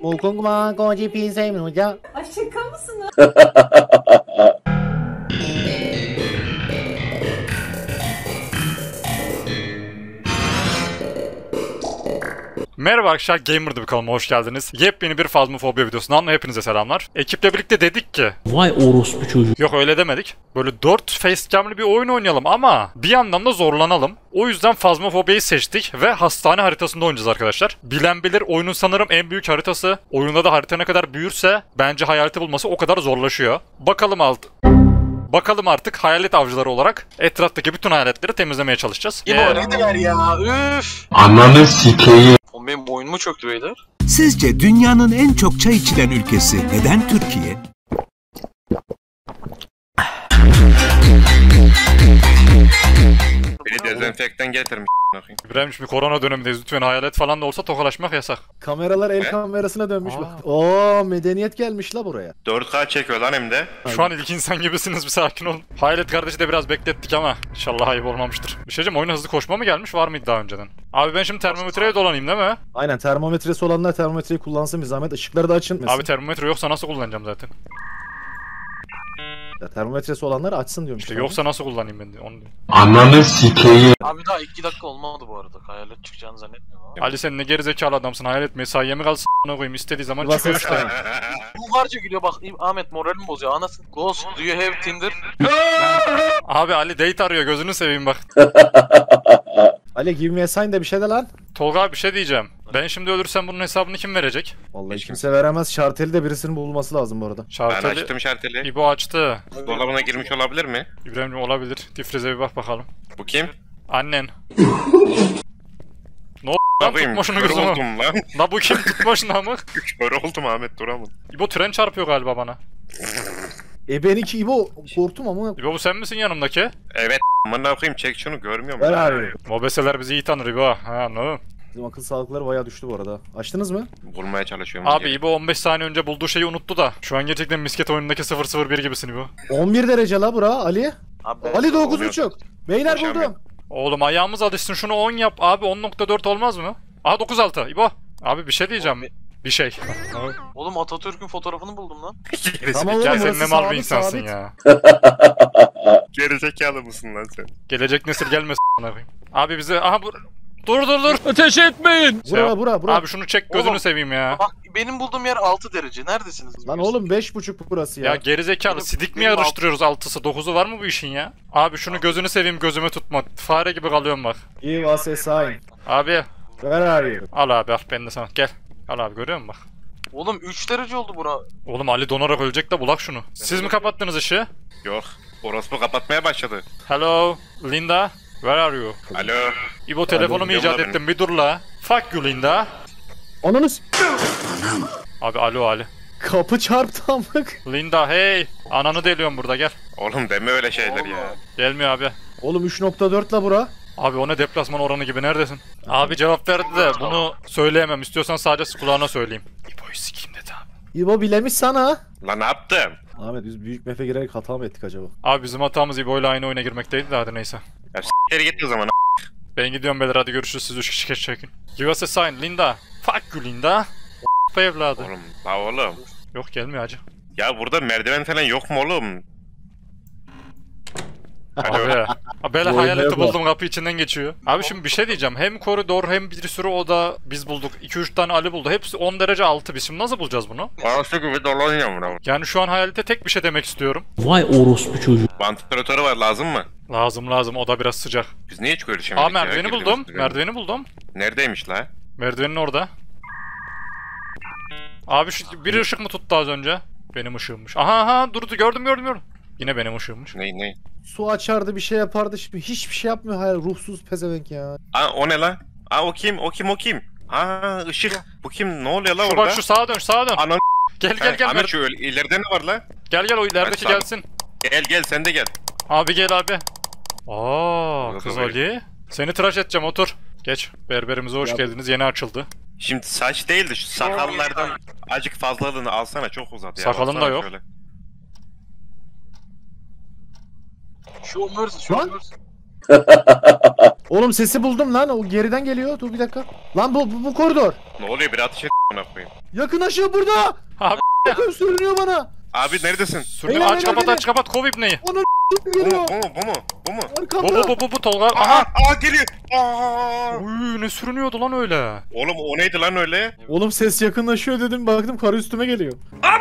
무궁화 꽃이 핀 셈이죠. Ay şaka mısın? Merhaba arkadaşlar, Gamer'da bir kanalıma hoş geldiniz. Yepyeni bir Phasmophobia videosundan hepinize selamlar. Ekiple birlikte dedik ki... Vay orospu çocuk. Yok öyle demedik. Böyle 4 facecam'lı bir oyun oynayalım ama bir yandan da zorlanalım. O yüzden Phasmophobia'yı seçtik ve hastane haritasında oynayacağız arkadaşlar. Bilen bilir, oyunun sanırım en büyük haritası. Oyunda da harita ne kadar büyürse bence hayaleti bulması o kadar zorlaşıyor. Bakalım artık hayalet avcıları olarak etraftaki bütün hayaletleri temizlemeye çalışacağız. İbo ne der ya? Üf. Ananı sikeyim. Oğlum benim boynumu çöktü beyler. Sizce dünyanın en çok çay içilen ülkesi neden Türkiye? Biri dezenfektan getirmiş. İbrahim'ciğim bir korona dönemindeyiz. Lütfen hayalet falan da olsa tokalaşmak yasak. Kameralar el kamerasına dönmüş bak. Oo, medeniyet gelmiş la buraya. 4K çekiyor lan hem de. Şu an ilk insan gibisiniz, bir sakin olun. Hayalet kardeşi de biraz beklettik ama inşallah ayıp olmamıştır. Bir şey diyeceğim, oyuna hızlı koşma mı gelmiş, var mıydı daha önceden? Abi ben şimdi termometreye dolanayım değil mi? Aynen, termometresi olanlar termometreyi kullansın bir zahmet. Işıkları da açın. Abi termometre yoksa nasıl kullanacağım zaten? Ya, termometresi olanlar açsın diyorum. İşte yoksa nasıl kullanayım ben de onu diyorum. Ananı sikeyim. Abi daha 2 dakika olmadı bu arada. Hayalet çıkacağını zannetmiyorum abi. Ali sen ne gerizekalı adamsın, hayalet mesaiye mi kalsın a**ına koyayım, istediği zaman Ulan çıkıyor ses işte. Bulgarca gülüyor bak. Ahmet moralimi bozuyor. Anasın. Ghost, do you have Tinder? Abi Ali date arıyor, gözünü seveyim bak. Ali give me a sign de bir şey de lan. Tolga abi bir şey diyeceğim. Ben şimdi ölürsem bunun hesabını kim verecek? Vallahi kimse veremez. Şarteli de birisinin bulması lazım bu arada. Ben Şarteli. açtım şarteli. İbo açtı. Dolabına girmiş olabilir mi? İbrahim'cim olabilir. Difrize bir bak bakalım. Bu kim? Annen. Ne oldu lan, Bakayım, tutma şunu kör gözümü. oldum lan. La bu kim, tutma şunu amık. Kör oldum Ahmet, duramadım. İbo tren çarpıyor galiba bana. Benimki İbo, korktum ama. İbo bu sen misin yanımdaki? Evet, aman ne yapayım, çek şunu, görmüyor Ver musun? abi. Mobeseler bizi iyi tanır İbo. Ha no. Bizim akıl sağlıkları bayağı düştü bu arada. Açtınız mı? Vurmaya çalışıyorum. Abi İbo 15 saniye önce bulduğu şeyi unuttu da. Şu an gerçekten misket oyunundaki 001 gibisin İbo. 11 derece la bura Ali. Abi Ali olmuyor. 9.5. Beyler Koşamıyorum. buldum. Oğlum ayağımız alışsın, şunu 10 yap abi, 10.4 olmaz mı? Aha 9.6 İbo. Abi bir şey diyeceğim. Bir şey. Oğlum Atatürk'ün fotoğrafını buldum lan. Tamam oğlum, Gel sen burası ne mal bir sabit, insansın sabit. ya. Gerizekalı mısın lan sen? Gelecek nesil gelmesin a**ına koyayım. Abi bize aha bu... Dur. Ateş etmeyin. Bura. Abi şunu çek, gözünü Oğlum. seveyim ya. Bak benim bulduğum yer 6 derece. Neredesiniz? Lan oğlum 5.5 burası ya. Ya gerizekalı, sidik mi benim yarıştırıyoruz 6'sı 9'u var mı bu işin ya? Abi şunu gözünü seveyim, gözüme tutma. Fare gibi kalıyorum bak. Give us a sign. Abi Where are you? al abi, al ben de sana, gel. Al abi, görüyor musun bak. Oğlum 3 derece oldu bura. Oğlum Ali donarak ölecek de bulak şunu. Siz mi kapattınız ışığı? Yok, orospu kapatmaya başladı. Hello Linda, where are you? Alo. İbo telefonumu icat Yolla ettim, bir dur la. Fuck you Linda. Ananız. Abi alo Ali. Kapı çarptı amık. Linda hey. Ananı deliyorum burada, gel. Oğlum deme öyle şeyler Oğlum. ya. Gelmiyor abi. Oğlum 3.4 la bura. Abi o ne deplasman oranı gibi, neredesin? Abi cevap verdi de bunu söyleyemem. İstiyorsan sadece kulağına söyleyeyim. İbo'yu sikeyim dedi abi. İbo bilemiş sana. Lan ne yaptım? Ahmet biz büyük mefe girerek hata mı ettik acaba? Abi bizim hatamız İbo'yla aynı oyuna girmekteydi de hadi neyse. Ya s**leri git o zaman. Ben gidiyorum beyler, hadi görüşürüz, siz 3 kişi çekin. Give us a sign Linda. Fuck you Linda. Bu evladı. Oğlum, la oğlum. Yok gelmiyor hacı. Ya burada merdiven falan yok mu oğlum? Abi. Abi böyle Bu hayaleti oyuna bak. buldum, kapı içinden geçiyor. Abi şimdi bir şey diyeceğim. Hem koridor hem bir sürü oda biz bulduk. 2-3 tane Ali buldu. Hepsi 10 derece altı. Biz şimdi nasıl bulacağız bunu? Arası gibi dolanıyor buna. Yani şu an hayalete tek bir şey demek istiyorum. Vay orospu çocuk. Vantilatörü var, lazım mı? Lazım, o da biraz sıcak. Biz niye hiç görüşemedik Aa merdiveni ya? buldum. Girdiğimiz Merdiveni buldum. Neredeymiş la? Merdivenin orada. Abi şu bir ışık mı tuttu az önce? Benim ışığımmış. Aha durdu, gördüm. Yine benim ışığımmış. Ne? Su açardı, bir şey yapardı, şimdi hiçbir şey yapmıyor. Hayır, ruhsuz pezevenk ya. Aa o ne la? Aa o kim? Aa ışık. Bu kim? Ne oluyor la Şu orada? bak, şu sağa dön. Anan Gel. Ahmet şu ileride ne var la? Gel o ilerideki Aç, gelsin. Gel sen de gel. Abi gel abi. Aa Yok, kız yok. Ali. Seni tıraş edeceğim, otur. Geç. Berberimize hoş Ya- geldiniz. Yeni açıldı. Şimdi saç değildi, şu sakallardan acık fazlalığını alsana, çok uzat ya. Sakalın baksana da yok. şöyle. Şu ömürsün. Lan. Oğlum sesi buldum lan. O geriden geliyor. Dur bir dakika. Lan bu koridor. Ne oluyor, bir ateş et Buna koyayım. Yakınlaşıyor burada. Abi Bakın sürünüyor bana. Abi neredesin? sürüyor. Beyler, Aç beyler, kapat beyler. aç kapat kov ibneyi. Onun Bu geliyor. mu? Bu mu? Bu mu? Arkamda. Bu Tolga. Aa, Aha. geliyor. Aa! Uy ne sürünüyordu lan öyle. Oğlum o neydi lan öyle? Oğlum ses yakınlaşıyor dedim baktım karı üstüme geliyor.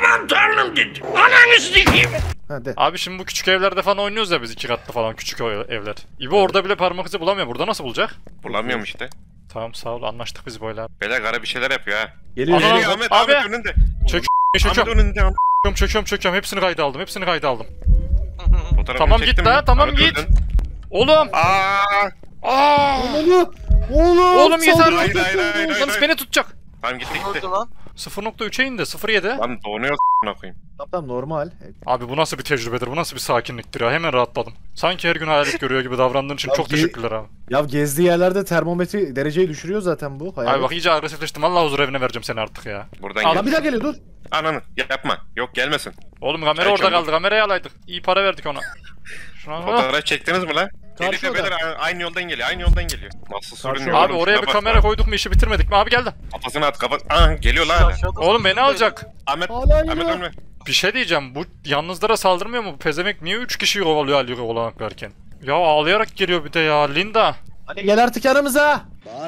Ha de. Abi şimdi bu küçük evlerde falan oynuyoruz ya biz 2 katlı falan küçük evler. İbo orada bile parmak izi bulamıyor. Burada nasıl bulacak? Bulamıyorum işte. Tamam sağ ol anlaştık biz böyle. Beyler kara bir şeyler yapıyor ha. Geliyor. Ana, geliyor. Geliyor Ahmet, abi. Ahmet önünde. Çekiyorum. Ahmet önünde. Çekiyorum. Hepsini kayda aldım. Fotoğrafını Tamam çektim git mi? daha tamam Ahmet git. öldün. Oğlum. Aa! Oğlum. Oğlum yeter. saldırı. Hayır. Lan beni tutacak. Tamam gitti. Öldü lan. 0.3'e indi 0.7. Lan donuyor s***ına koyayım. Tamam normal. Abi bu nasıl bir tecrübedir? Bu nasıl bir sakinliktir ya? Hemen rahatladım. Sanki her gün hayalet görüyor gibi davrandığın için Abi, çok teşekkürler abi. Ya gezdiği yerlerde termometre dereceyi düşürüyor zaten bu. Abi bak iyice agresifleştim. Allah huzur evine vereceğim seni artık ya. Buradan Al, gel. Lan bir daha geliyor dur. Ananı yapma. Yok gelmesin. Oğlum kamera Çay orada çabuk. kaldı. Kamerayı alaydık. İyi para verdik ona. Şuna bak. Fotoğraf çektiniz mi lan? Elif Karşıda. bebeler aynı yoldan geliyor. Aynı yoldan geliyor. Nasıl Karşıda. sürünüyor? Abi oğlum, oraya şuna bir bak kamera lan. koyduk mu işi bitirmedik mi? Abi geldi. Kafasını at kapat. Aa geliyor lan hala. Aşağıda Oğlum beni alacak. Ahmet. Hala Ahmet geliyor. ölme. Bir şey diyeceğim. Bu yalnızlara saldırmıyor mu? Bu pezemek niye 3 kişiyi kovalıyor Ali kovalanırken? Ya ağlayarak geliyor bir de ya. Linda. Hadi gel artık yanımıza.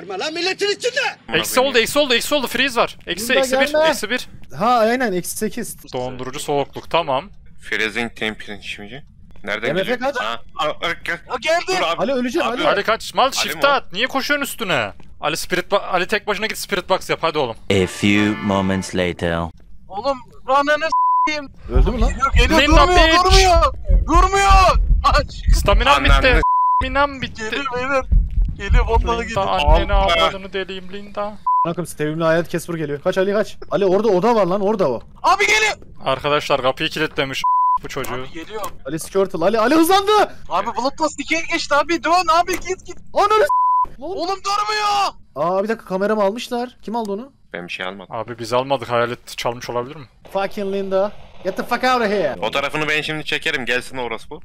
Eksi oldu. Freeze var. Eksi Linda, 1. gelme. Eksi 1. Ha aynen -8. Dondurucu soğukluk tamam. Freezing temperature. Nereden MF geliyor? kaç? Gel. Ha geldi. Dur abi. Ali öleceğim Abi, Ali. Ali kaç mal Ali shift'e mi o? at. Niye koşuyorsun üstüne? Ali tek başına git spirit box yap hadi oğlum. A few moments later. Oğlum rananı s**eyim. Öldü mü lan? Geliyor Linda durmuyor bitch. durmuyor. Aç. Staminam Anneanne bitti. Staminam bitti. Geliyor beyler. Geliyor vallahi Linda geliyor. anneni Allah. avradını deliyim Linda. Bakın sevimli hayat Casper geliyor. Kaç Ali kaç. Ali orada oda var lan orada o. Abi geliyor. Arkadaşlar kapıyı kilitlemiş bu çocuğu. Abi geliyor. Ali Squirtle. Ali hızlandı. Abi Bloodlust 2'ye geçti abi. Dön abi git. Ananı Oğlum durmuyor. Aa bir dakika kameramı almışlar. Kim aldı onu? Ben bir şey almadım. Abi biz almadık hayalet çalmış olabilir mi? Fucking Linda. Get the fuck out of here. Fotoğrafını ben şimdi çekerim. Gelsin orası bu.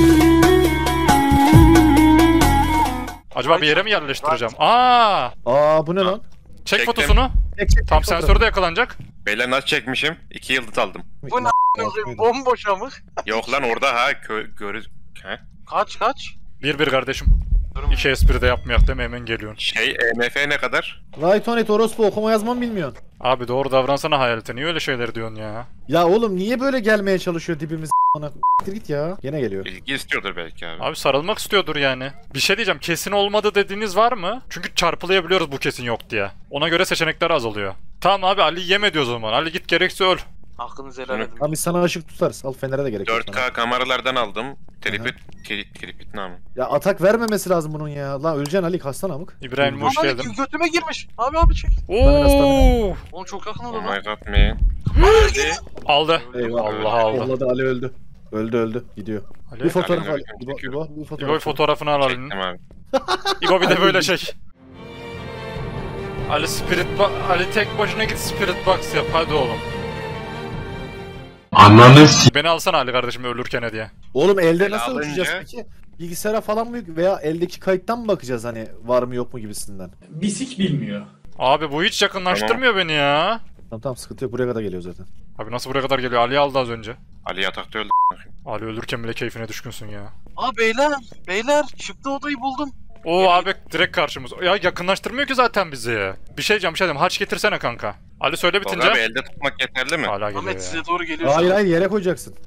Acaba bir yere mi yerleştireceğim? Aa! Aa bu ne lan? Çek Çektim. fotosunu. Çek, Tam fotoğrafı. sensörü de yakalanacak. Beyler nasıl çekmişim? 2 yıldız aldım. Bu ne a**ınızı bomboş amık. Yok lan orada ha görüz. He? Kaç. 1-1 kardeşim. Durmuyor. İki espri de yapmayak değil mi? Hemen geliyorsun. EMF ne kadar? Right on it orospu okuma yazmam bilmiyorsun. Abi doğru davransana hayalete. Niye öyle şeyler diyorsun ya? Ya oğlum niye böyle gelmeye çalışıyor dibimiz bana? Git ya. Gene geliyor. İlgi istiyordur belki abi. Abi sarılmak istiyordur yani. Bir şey diyeceğim. Kesin olmadı dediğiniz var mı? Çünkü çarpılayabiliyoruz bu kesin yok diye. Ona göre seçenekler azalıyor. Tamam abi Ali yeme diyor o zaman. Ali git gerekse öl. Hakkınızı helal edin. Tamam biz sana ışık tutarız. Al fenere de gerek yok. 4K kameralardan aldım. Tripit namı. Ya atak vermemesi lazım bunun ya. Lan öleceksin Ali kastan amık. İbrahim hoş Aman geldin. götüme girmiş. Abi çek. Oo! Oğlum çok yakın Oh oldu my lan. god man. Aldı. Eyvah. Allah aldı. Kolladı Ali öldü. Öldü. Gidiyor. Ali, Bir fotoğraf Ali al. İbo bir fotoğraf. İbo fotoğrafını al Ali'nin. Çektim abi. İbo bir de böyle çek. Ali tek başına git Spirit Box yap hadi oğlum. Ananı Beni alsana Ali kardeşim ölürken diye. Oğlum elde Ele nasıl alınca- ölçeceğiz peki? Bilgisayara falan mı veya eldeki kayıttan mı bakacağız hani var mı yok mu gibisinden? Bisik bilmiyor. Abi bu hiç yakınlaştırmıyor beni ya. Tamam sıkıntı yok buraya kadar geliyor zaten. Abi nasıl buraya kadar geliyor? Ali aldı az önce. Ali yatakta öldü. Ali ölürken bile keyfine düşkünsün ya. Aa beyler çıktı odayı buldum. Oo abi direkt karşımız. Ya yakınlaştırmıyor ki zaten bizi. Bir şey diyeceğim. Haç getirsene kanka. Ali söyle Tolga bitince. abi elde tutmak yeterli mi? Hala geliyor Ahmet ya. size doğru geliyor. Hayır yere koyacaksın.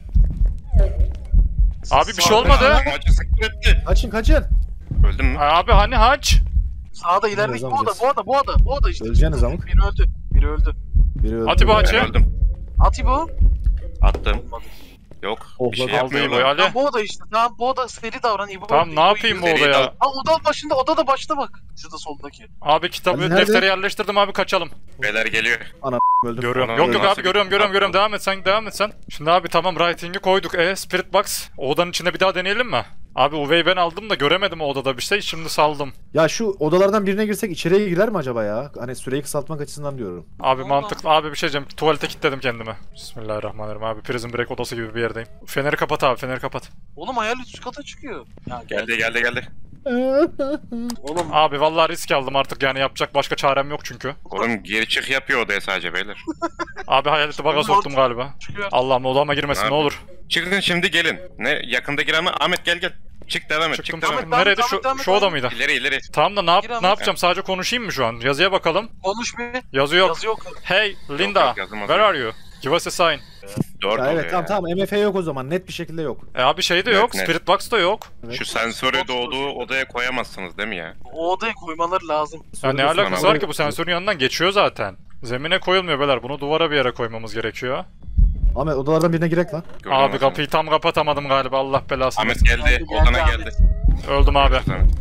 Abi bir şey olmadı. Acı sıktı etti. Kaçın. Öldün mü? Abi hani haç? Sağda ileride Nereye bu oda işte. Öleceğiniz amık. Biri öldü. Biri öldü. Atiba Ben Hacı. öldüm. At İbo. Attım. Yok. Oh, Bir şey aldı Aldı yapmıyor İbo'yu lan. Ali. Tamam bu oda işte. Tamam bu oda seri davran İbo. Tamam ne yapayım bu Seri odaya? dal. Aa oda başında odada başta bak. Şurada soldaki. Abi kitabı Ali nerede? deftere yerleştirdim abi kaçalım. Beyler geliyor. Öldüm. Görüyorum. Ana, Yok yok nasıl abi görüyorum. bir- Devam et sen. Şimdi abi tamam writing'i koyduk. Spirit Box. O odanın içinde bir daha deneyelim mi? Abi UV'yi ben aldım da göremedim o odada bir şey. Şimdi saldım. Ya şu odalardan birine girsek içeriye girer mi acaba ya? Hani süreyi kısaltmak açısından diyorum. Abi mantıklı. Abi bir şey diyeceğim. Tuvalete kilitledim kendimi. Bismillahirrahmanirrahim. Abi Prison Break odası gibi bir yerdeyim. Feneri kapat abi. Feneri kapat. Oğlum hayal üst kata çıkıyor. Ya Geldi. Oğlum Abi vallahi risk aldım artık yani yapacak başka çarem yok çünkü. Oğlum geri çık yapıyor odaya sadece beyler. Abi hayaleti baga soktum galiba. çıkıyor. Allah'ım odama girmesin Abi. ne olur. Çıkın şimdi gelin. Ne yakında giren mi? Ahmet gel. Çık devam et. Çıktım Çık devam et. çıktım. Nereydi Tamam, şu oda mıydı? İleri. Tamam da Gir ama. ne yapacağım sadece konuşayım mı şu an? Yazıya bakalım. Konuş bir. Yazı yok. Yazı yok. Hey Linda, yok, yazılmaz. where are you? Give us a sign. Doğru Ya evet oluyor tamam MF yok o zaman. Net bir şekilde yok. Abi şey de yok, Net. Spirit Box da yok. Şu sensörü doğduğu odaya koyamazsınız değil mi ya? O odaya koymaları lazım. Ya ne Sorun alakası sana. var ki bu sensörün yanından geçiyor zaten. Zemine koyulmuyor beyler. Bunu duvara bir yere koymamız gerekiyor. Ahmet odalardan birine girek lan. Gördün mü Abi sen? kapıyı tam kapatamadım galiba Allah belasını. Ahmet geldi. Geldi, Odana geldi geldi. Öldüm abi.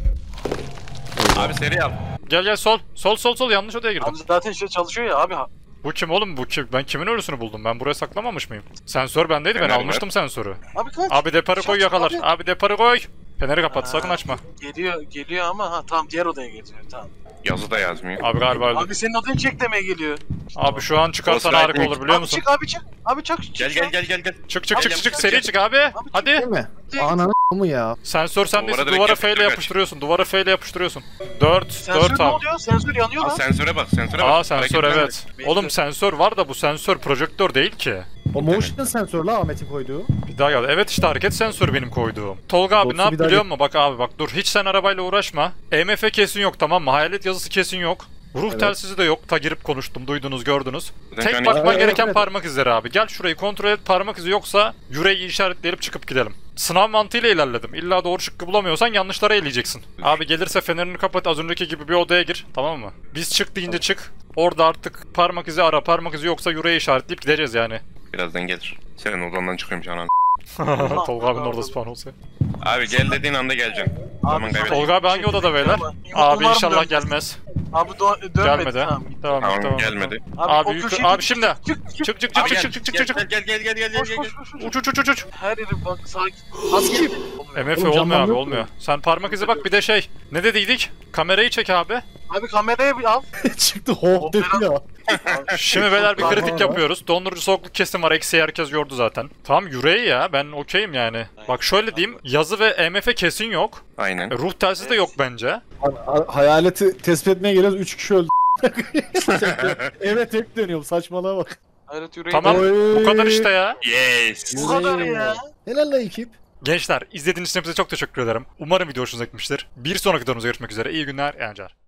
Abi seri al. Gel sol. Sol yanlış odaya girdim. Abi zaten şey çalışıyor ya abi. Bu kim oğlum bu kim? Ben kimin ölüsünü buldum? Ben buraya saklamamış mıyım? Sensör bendeydi ben Fener var. almıştım sensörü. Abi kaç. Abi deparı koy Şaş, yakalar. abi. Abi deparı koy. Feneri kapat sakın açma. Geliyor ama ha tamam diğer odaya geçiyor tamam. Yazı da yazmıyor. Abi galiba öldüm. Abi senin odaya çek demeye geliyor. Abi şu an çıkarsan Olsun, harika abi. olur biliyor Abi musun? çık abi çık. Abi çık. Gel. Çık seri çık abi. Hadi. Değil mi? Ananı mı ya? Sensör sendeyse Duvara direkt duvara yapıştır, F ile kaç. yapıştırıyorsun. Duvara F ile yapıştırıyorsun. 4 Sensör ne abi. oluyor? Sensör yanıyor Aa, lan. sensöre bak. Aa sensör Hareketlenme. evet. Oğlum sensör var da bu sensör projektör değil ki. O motion sensör la Ahmet'in koyduğu. Bir daha geldi. Evet işte hareket sensörü benim koyduğum. Tolga abi Dostu ne yap bir daha biliyor gel. musun? Bak abi bak dur hiç sen arabayla uğraşma. EMF kesin yok tamam mı? Hayalet yazısı kesin yok. Ruh Evet. telsizi de yok. Ta girip konuştum. Duydunuz gördünüz. Zaten Tek hani- bakman Evet, gereken evet. parmak izleri abi. Gel şurayı kontrol et. Parmak izi yoksa yüreği işaretleyelim çıkıp gidelim. Sınav mantığıyla ilerledim. İlla doğru şıkkı bulamıyorsan yanlışlara eleyeceksin. Abi gelirse fenerini kapat az önceki gibi bir odaya gir. Tamam mı? Biz çık deyince çık. Orada artık parmak izi ara. Parmak izi yoksa yüreği işaretleyip gideceğiz yani. Birazdan gelir. Senin odandan çıkıyormuş anan. Tolga abinin orada spawn olsa. Abi gel dediğin anda geleceksin. Zaman kaybetme. Tolga abi hangi odada beyler? Abi Umarım inşallah dönmez. gelmez. Abi dönmedi. Gelmedi. Tamam. Tamam. Tamam gelmedi. Abi o yukarı- köşeye abi git, şimdi. Çık. Çık Abi gel. çık. Gel. Uç. Her yeri bak sakin. Haskim. MF Oğlum, olmuyor camdan abi yok olmuyor. mu? Sen parmak izi bak bir de şey. Ne dediydik? Kamerayı çek abi. Abi kameraya bir al. Çıktı hop dedi ya. Şimdi beyler bir Tamam, kritik tamam. yapıyoruz. Dondurucu soğukluk kesim var. Eksi herkes gördü zaten. Tamam yüreği ya ben okeyim yani. Bak şöyle diyeyim. Yazı ve EMF kesin yok. Aynen. Ruh telsizi de yok bence. Hayaleti tespit etmeye geliyoruz 3 kişi öldü. Evet tek dönüyorum saçmalığa bak. Hayret yüreği. Tamam. Oy. Bu kadar işte ya. Yes. Bu kadar ya. Helal la ekip. Gençler izlediğiniz için hepinize çok teşekkür ederim. Umarım video hoşunuza gitmiştir. Bir sonraki videomuzda görüşmek üzere. İyi günler, eğlenceler.